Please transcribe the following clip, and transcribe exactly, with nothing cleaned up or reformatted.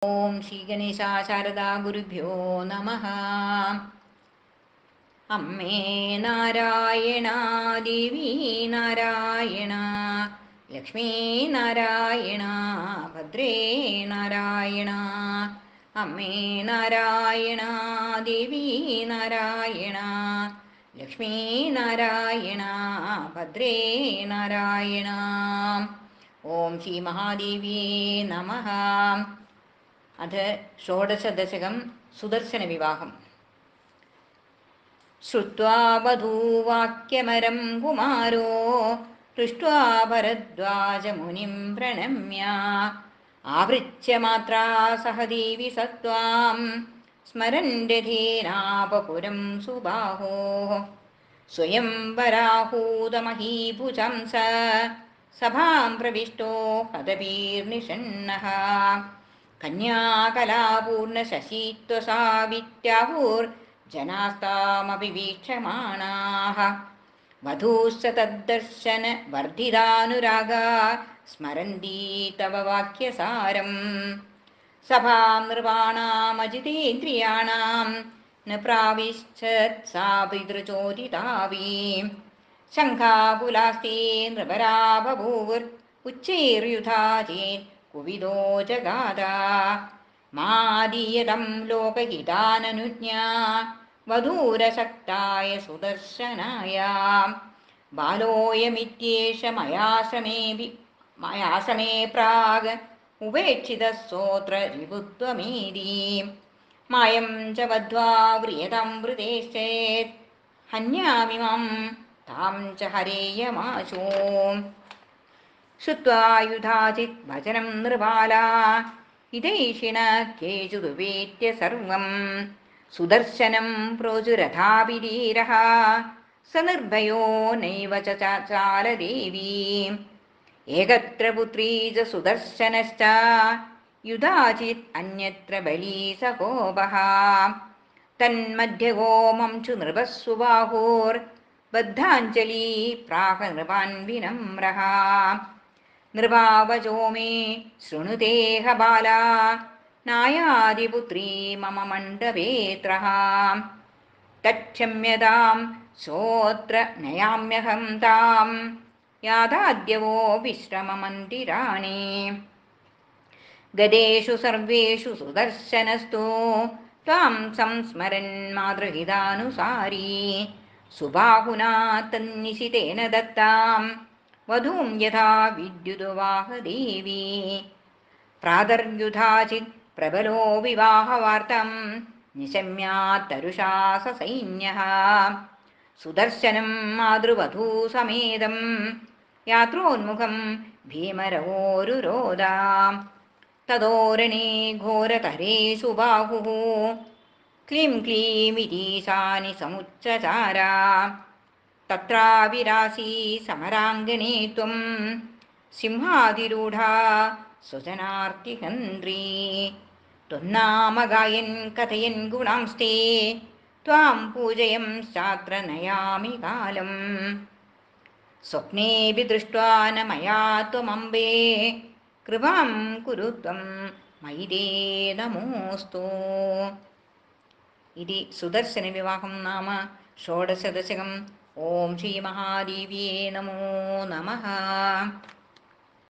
ഓം ശ്രീ ഗണേശ ശാരദാ ഗുരുഭ്യോ നമഃ. അമ്മേ നാരായണ, ദേവി നാരായണ, ലക്ഷ്മീ നാരായണ, ഭദ്രേ നാരായണ. അമ്മേ നാരായണ, ദേവി നാരായണ, ലക്ഷ്മീ നാരായണ, ഭദ്രേ നാരായണ. ഓം ശ്രീ മഹാദേവ്യേ നമഃ. അധ ഷോഡശദശകം സുദർശനവിവാഹം. ശ്രുത്വാ വധൂവാക്യമരം കുമാരോ ദൃഷ്ട്വാ ഭരദ്വാജമുനിം പ്രണമ്യ ആവൃച്യ മാത്രാ സഹ ദേവി സത്വാം സ്മരൻ രഥേനാപപുരം സുബാഹോ സ്വയം വരാഹൂതമഹീഭുജം സ സഭാം പ്രവിഷ്ടോ ഹതപീർനിഷണ്ണഃ കന്യാകലാപൂർണശശീത്വസാവിത്യാഹുർജനാസ്താമപി വീക്ഷമാണാഃ വധൂശ്ച തദ്ദർശന വർദ്ധിതാനുരാഗാ സ്മരന്തി തവ വാക്യസാരം. സഭാം നൃപാണാമജിതേന്ദ്രിയാണാം ന പ്രാവിശ്ചത് സാ പിതൃചോദിതാവീം ശംഖാകുലാസ്തേ നൃപരാ ബഭൂവുർ ഉച്ചൈർയുധാ ചേത് കുവിദോ ജഗാദ മാദീയതം ലോകഹിതാനനുജ്ഞാ വധൂരശക്തായ സുദർശനായ ബാലോയമിത്യേഷ മയാശ്രമേ മയാശ്രമേ പ്രാഗ് ഉപേക്ഷിതസ്സോത്ര രിപുത്വമേതി മായം ച വധ്വാ വ്രിയതാം വൃതേശ്ചേത് ഹന്യാമിമാം താം ച ഹരേയമാശോ. ശ്രുത്വായുധാചിത് വചനം നൃപാലാ ഹിതൈഷിണ കേചുരുവേത്യ സർവം സുദർശനം പ്രോചുരഥാഭിധീരഃ സ നിർഭയോ നൈവ ച ചാലദേവീ ഏകത്ര പുത്രീ ച സുദർശനശ്ച യുധാചിത് അന്യത്ര ബലീ സ കോപഃ തന്മധ്യഗോ മംചു നൃപസ്സു ബാഹുർ ബദ്ധാഞ്ജലി പ്രാഹ നൃപാൻ വിനമ്രഃ നൃപാവചോ മേ ശൃണുതേഹ ബാലാ നായാദിപുത്രീ മമ മണ്ഡപേത്രഃ തക്ഷമ്യതാം ശ്രോത്ര നയാമ്യഹം താം യാഥാദ്യവോ വിശ്രമമന്ദിരാണി ഗതേഷു സർവേഷു സുദർശനസ്തു ത്വാം സംസ്മരൻ മാതൃഹിതാനുസാരീ സുബാഹുനാ തന്നിശിതേന ദത്താം വധൂം യഥാ വിദ്യുദ്വാഹ ദേവീ പ്രാതർയുധാചിത് പ്രബലോ വിവാഹവാർത്തം നിശമ്യാത്തരുഷാ സസൈന്യഃ സുദർശനം മാതൃവധൂസമേതം യാത്രോന്മുഖം ഭീമരവോരുരോധ തദോരണേ ഘോരതരേഷു ബാഹുഃ ക്ലീം ക്ലീമിരീശാനി സമുച്ചചാര തത്രാവിരാസീ സമരാംഗണേ ത്വം സിംഹാതിരൂഢാ സ്വജനാർത്തിഹന്ത്രീ ത്വന്നാമഗായൻ കഥയൻ ഗുണാംസ്തേ ത്വാം പൂജയം ശാത്ര നയാമി കാലം സ്വപ്നേപി ദൃഷ്ട്വാ ന മയാ ത്വമംബേ കൃപാം കുരു ത്വം മയി തേ നമോസ്തു. ഇതി സുദർശനവിവാഹം നാമ ഷോഡശദശകം. ഓം ശ്രീ മഹാദേവ്യേ നമോ നമഃ.